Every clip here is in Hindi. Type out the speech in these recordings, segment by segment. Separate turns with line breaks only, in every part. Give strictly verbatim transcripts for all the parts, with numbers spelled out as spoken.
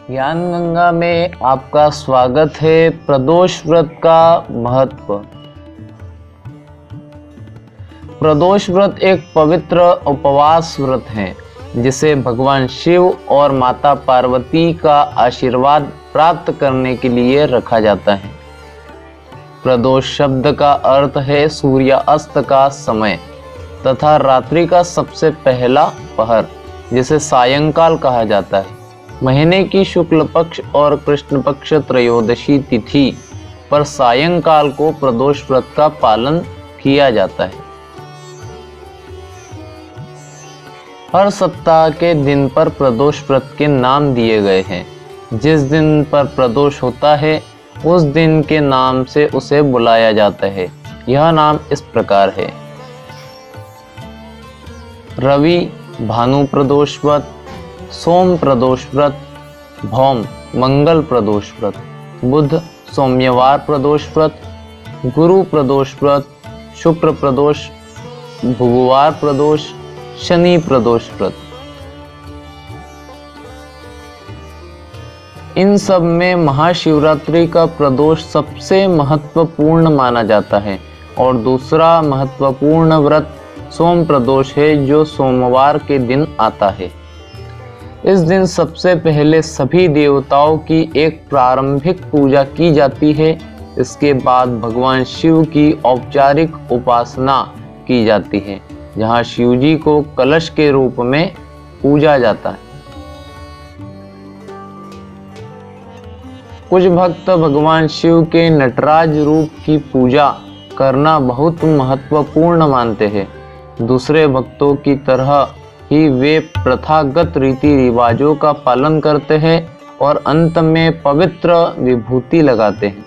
ज्ञान गंगा में आपका स्वागत है। प्रदोष व्रत का महत्व। प्रदोष व्रत एक पवित्र उपवास व्रत है जिसे भगवान शिव और माता पार्वती का आशीर्वाद प्राप्त करने के लिए रखा जाता है। प्रदोष शब्द का अर्थ है सूर्यास्त का समय तथा रात्रि का सबसे पहला पहर, जिसे सायंकाल कहा जाता है। महीने की शुक्ल पक्ष और कृष्ण पक्ष त्रयोदशी तिथि पर सायंकाल को प्रदोष व्रत का पालन किया जाता है। हर सप्ताह के दिन पर प्रदोष व्रत के नाम दिए गए हैं। जिस दिन पर प्रदोष होता है उस दिन के नाम से उसे बुलाया जाता है। यह नाम इस प्रकार है: रवि भानु प्रदोष व्रत, सोम प्रदोष व्रत, भौम मंगल प्रदोष व्रत, बुध सोमवार प्रदोष व्रत, गुरु प्रदोष व्रत, शुक्र प्रदोष, भुगवार प्रदोष, शनि प्रदोष व्रत। इन सब में महाशिवरात्रि का प्रदोष सबसे महत्वपूर्ण माना जाता है और दूसरा महत्वपूर्ण व्रत सोम प्रदोष है जो सोमवार के दिन आता है। इस दिन सबसे पहले सभी देवताओं की एक प्रारंभिक पूजा की जाती है। इसके बाद भगवान शिव की औपचारिक उपासना की जाती है, जहाँ शिव जी को कलश के रूप में पूजा जाता है। कुछ भक्त भगवान शिव के नटराज रूप की पूजा करना बहुत महत्वपूर्ण मानते हैं। दूसरे भक्तों की तरह ही वे प्रथागत रीति रिवाजों का पालन करते हैं और अंत में पवित्र विभूति लगाते हैं।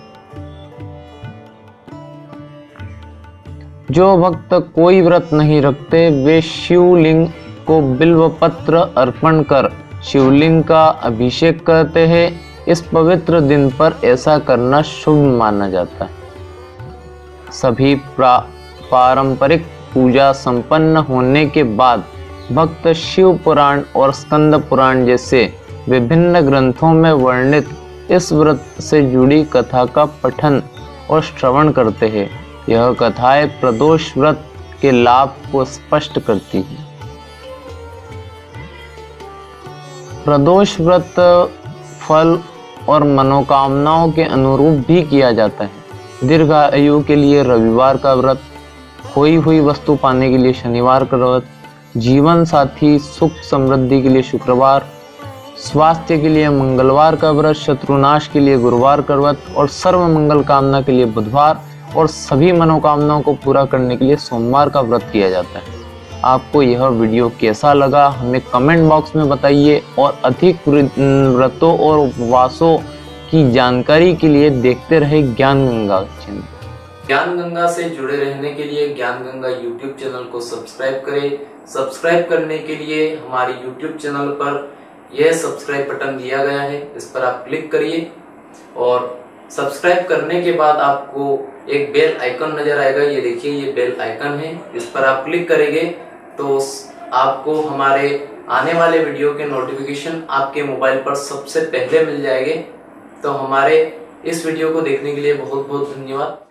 जो भक्त कोई व्रत नहीं रखते वे शिवलिंग को बिल्व पत्र अर्पण कर शिवलिंग का अभिषेक करते हैं। इस पवित्र दिन पर ऐसा करना शुभ माना जाता है। सभी पारंपरिक पूजा संपन्न होने के बाद भक्त शिव पुराण और स्कंद पुराण जैसे विभिन्न ग्रंथों में वर्णित इस व्रत से जुड़ी कथा का पठन और श्रवण करते हैं। यह कथाएं प्रदोष व्रत के लाभ को स्पष्ट करती हैं। प्रदोष व्रत फल और मनोकामनाओं के अनुरूप भी किया जाता है। दीर्घ आयु के लिए रविवार का व्रत, खोई हुई वस्तु पाने के लिए शनिवार का व्रत, जीवन साथी सुख समृद्धि के लिए शुक्रवार, स्वास्थ्य के लिए मंगलवार का व्रत, शत्रुनाश के लिए गुरुवार का व्रत और सर्व मंगल कामना के लिए बुधवार और सभी मनोकामनाओं को पूरा करने के लिए सोमवार का व्रत किया जाता है। आपको यह वीडियो कैसा लगा हमें कमेंट बॉक्स में बताइए और अधिक व्रतों और उपवासों की जानकारी के लिए देखते रहे ज्ञान गंगा चैनल।
ज्ञान गंगा से जुड़े रहने के लिए ज्ञान गंगा यूट्यूब चैनल को सब्सक्राइब करें। सब्सक्राइब करने के लिए हमारे यूट्यूब चैनल पर यह सब्सक्राइब बटन दिया गया है, इस पर आप क्लिक करिए और सब्सक्राइब करने के बाद आपको एक बेल आइकन नजर आएगा। ये देखिए, ये बेल आइकन है, इस पर आप क्लिक करेंगे तो आपको हमारे आने वाले वीडियो के नोटिफिकेशन आपके मोबाइल पर सबसे पहले मिल जाएंगे। तो हमारे इस वीडियो को देखने के लिए बहुत बहुत धन्यवाद।